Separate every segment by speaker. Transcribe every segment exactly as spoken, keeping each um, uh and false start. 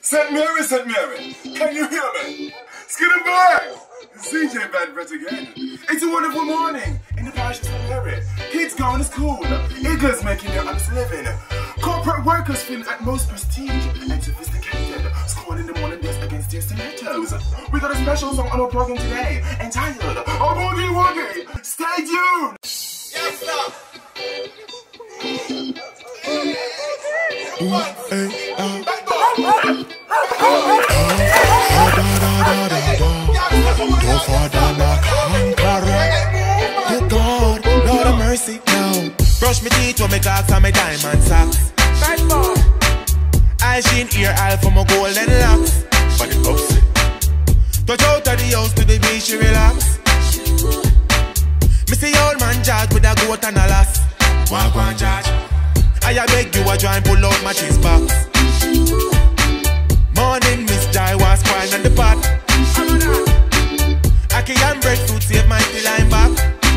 Speaker 1: Saint Mary, Saint Mary, can you hear me? Skid and bang! C J Badbrett again. It's a wonderful morning in the parish of Saint Mary. Kids going to school, eagles making their honest living, corporate workers feeling at most prestige and sophisticated, scoring in the morning desk against their tomatoes. We got a special song on our program today entitled Oh Boogie Woogie. Stay tuned! Yes, sir!
Speaker 2: Hey, uh. Go for the knock, good God, Lord of mercy now. Brush me teeth when me clocks and my diamond socks. I sheen ear all for my golden locks. But it upset. Touch out of the house to the beach, she relax. Me see old man George with a goat and a lass. Walk on George, I beg you a try and pull out my cheese box. Morning Miss Jai was crying on the pot. Aki and breadfruit save my till I'm back.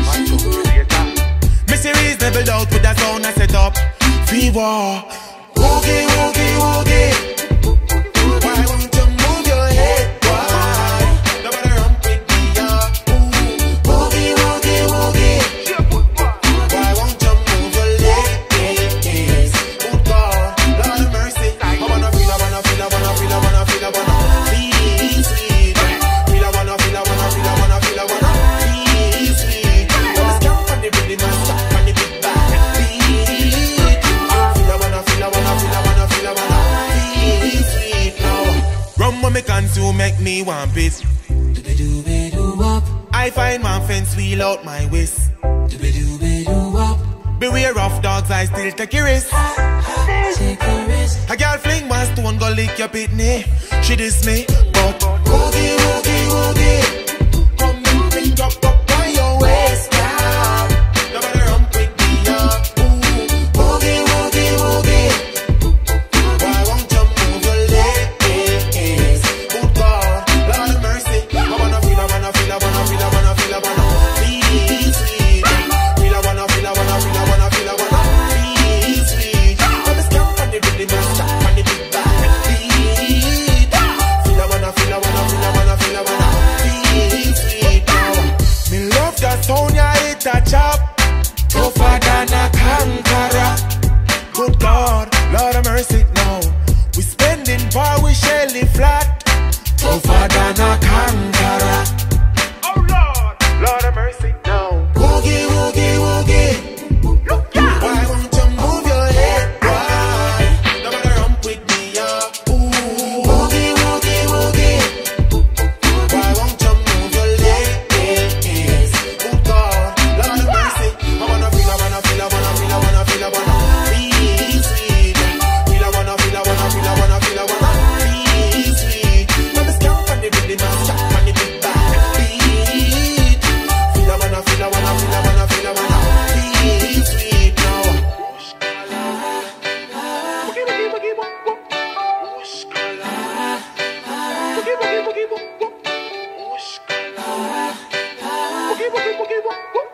Speaker 2: Missy reasonable doubt with a sound I set up. Fever, woogie, woogie, woogie. Why won't you move your head? Why? Nobody rump with me, yeah. Woogie, woogie, woogie. Why won't you move your legs? Good God, Lord of mercy. I wanna feel, I wanna feel, I wanna feel, I wanna feel, I wanna feel sweet. Feel, I wanna feel, I wanna feel, I wanna feel, I wanna feel sweet. Wanna scamp on the rhythm and stop on the big bag. Feel, I wanna feel, I wanna feel, I wanna feel, I wanna feel sweet now. Rum when me consume make me want piss. I find my fence wheel out my waist. Beware of dogs, I still take a risk. A girl fling one stone, go lick your pitney. She diss me, but woogie, woogie, woogie. Come and pick up up by your waist now. Nobody rump with me, yeah. Woogie, woogie, woogie. Why won't you move your legs? Good God, Lord of mercy. I wanna feel, I wanna feel, I wanna feel, I wanna feel, I wanna feel sweet. Feel, I wanna feel, I wanna feel, I wanna feel, I wanna feel sweet. Come and scamp on the rhythm and stop on the big bag. Feel, I wanna feel, I wanna feel, I wanna feel, I wanna feel sweet now. Me love that sound ya hit a chop, tougher than a conqueror. Good God, Lord of mercy now. We spending power with Shelly flat, tougher than a conqueror. Oh Lord, Lord of mercy now. Woogie, woogie, woogie. Look ya. Why won't you move your head? Why? Nobody rump with me, yeah. Woogie, woogie, woogie. Why won't you move your legs? Good God, Lord of mercy. I wanna feel, I wanna feel, I wanna feel, I wanna feel, I wanna feel sweet. Feel, I wanna feel, I wanna feel, I wanna feel, I wanna feel sweet. Let me scamp on the rhythm and stop on the big bag. Feel, I wanna feel, I wanna feel, I wanna feel, I wanna feel sweet now. Boogie, boogie, boogie, woo, woo. Boogie, boogie, boogie, woo, woo. Boogie, boogie, boogie, woo, woo.